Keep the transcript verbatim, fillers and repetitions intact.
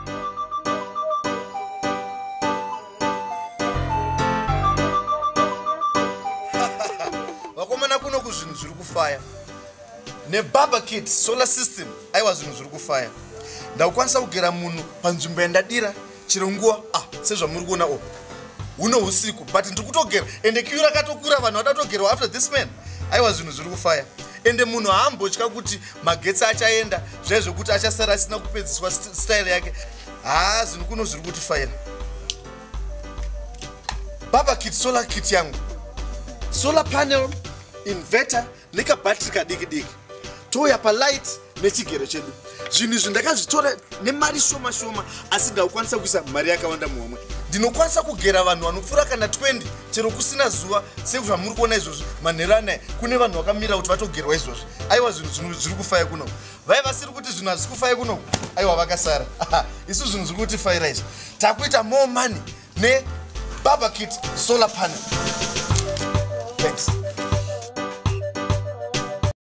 Wakomana kuno kuzvinhu zviri kufaya. Ne barber kit solar system aiwa zvinhu zviri kufaya. Ndakwanisa kugera munhu panzvimbo yandadira chero nguva ah sezvamuri kuona o. Uno usiku but ndikutogera ende kiu rakatokura vanhu vadatogera after this man. Aiwa zvinhu zviri kufaya. Ende munhu haambotya kuti magetsi achaenda zvaizvo kuti achasara asina kupedziswa style yake. Ah zvinhu kuno zviri kutifaira. Barber kit solar kit yangu. Solar panel, inverter, nika battery kadiki diki. Toya pa light nechigero chedu. Zvinhu izvi ndakazvitora nemari shoma shoma asi ndakwanisa kuisa mari yakawanda muhomwe. Ndinokwanisa kugera vanhu vanopfuura kana twenty chero kusina zuva sezvamuri kuona izvozvi manheru anaya kune vanhu vakamira kuti vatogerwa izvozvi. Aiwa zvinhu zviri kufaya kuno. Vai vasiri kuti zvinhu hazvisi kufaya kuno. Aiwa vakasara. Isu zvinhu zviri kutifaira izvi. Takuita more money ne barber kit solar panel. Thanks.